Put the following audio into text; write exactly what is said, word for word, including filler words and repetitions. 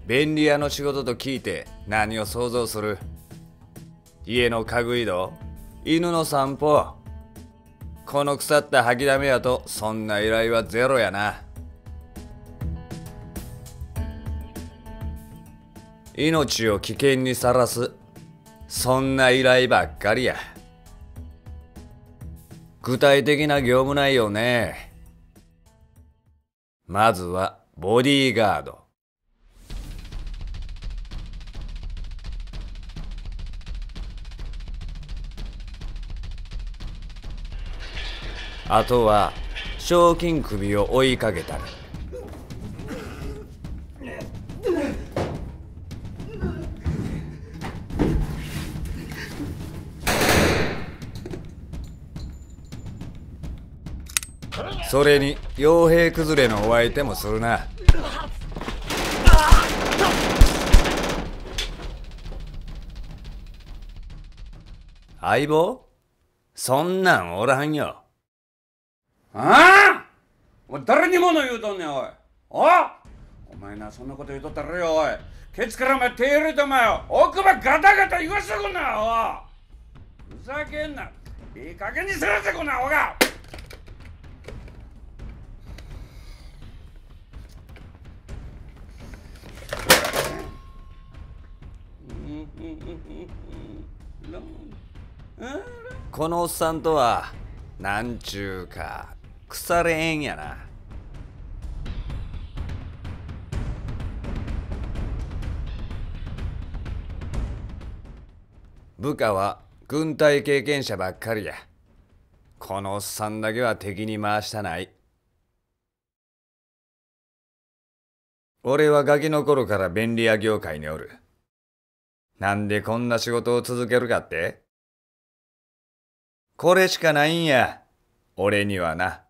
便利屋の仕事と聞いて何を想像する？家の家具移動、犬の散歩。この腐った掃きだめやとそんな依頼はゼロやな。命を危険にさらす、そんな依頼ばっかりや。具体的な業務内容ね。まずはボディーガード。あとは賞金首を追いかけたり。それに傭兵崩れのお相手もするな。相棒？そんなんおらんよ。 ああ！おい誰に物言うとんねん、おい。おお前な、そんなこと言うとったらよ、おい。ケツからお前手入れてお前よ。奥歯ガタガタ言わしてくんな、おい。ふざけんな。いい加減にせらせこんな、おが。 このおっさんとはなんちゅうか腐れ縁やな。部下は軍隊経験者ばっかりや。このおっさんだけは敵に回したない。俺はガキの頃から便利屋業界におる。なんでこんな仕事を続けるかって？これしかないんや、俺にはな。